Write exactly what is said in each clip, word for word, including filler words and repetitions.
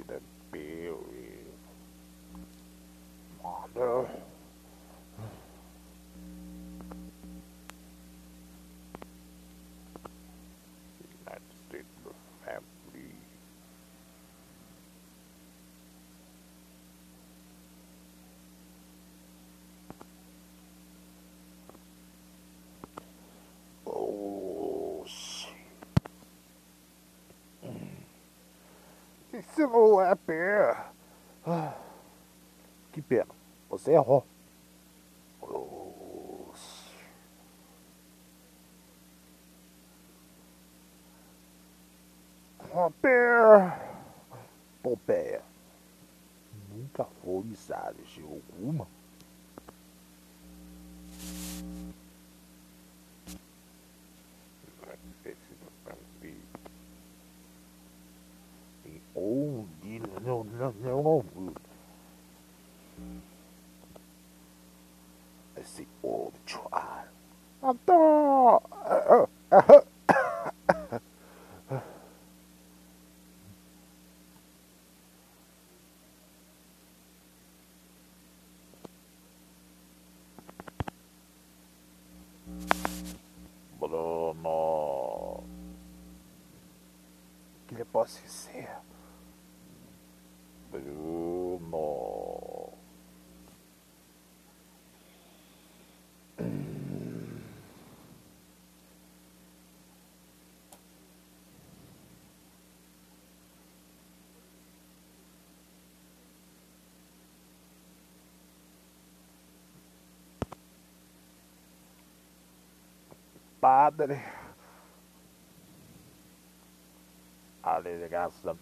the berry. Mother. United States family. Oh, shit. Esse não é pé. Que pena. Você errou. Oh, pé. Pompeia. Nunca foi usado de alguma. Onde não, não, não, não. Esse old child. Adoro. Bruno. O que lhe posso dizer? Bruno. Padre. Alegação.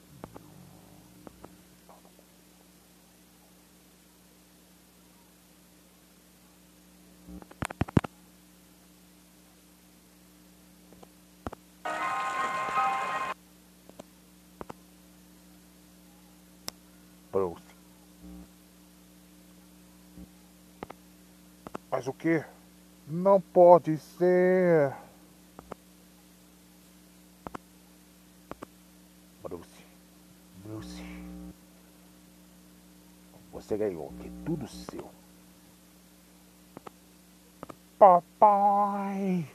Bruce. Mas o que? Não pode ser. Bruce. Bruce. Você ganhou, que é tudo seu. Papai.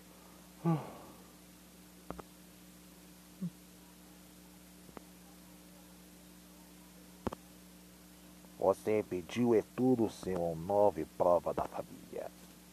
Você pediu é tudo seu, nove prova da família.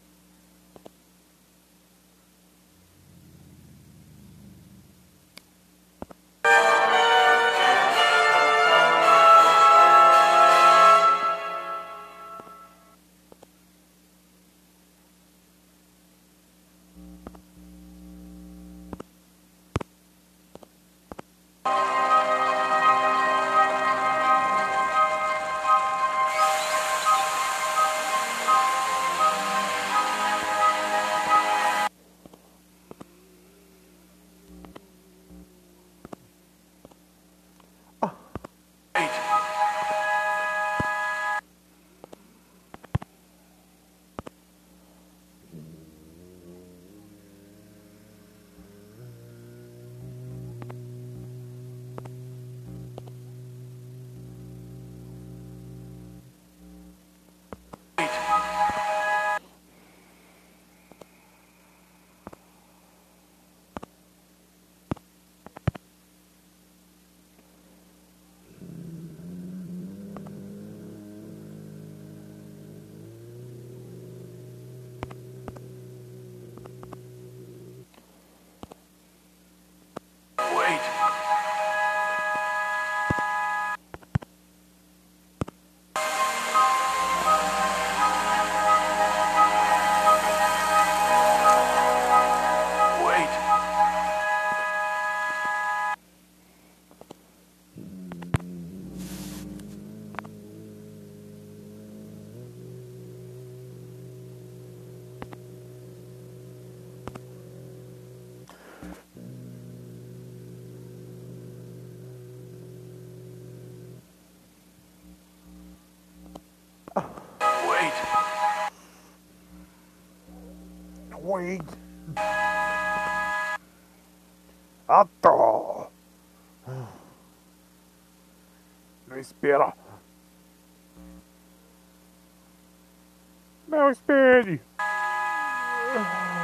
Wait. Atto. Espera. Não, espere.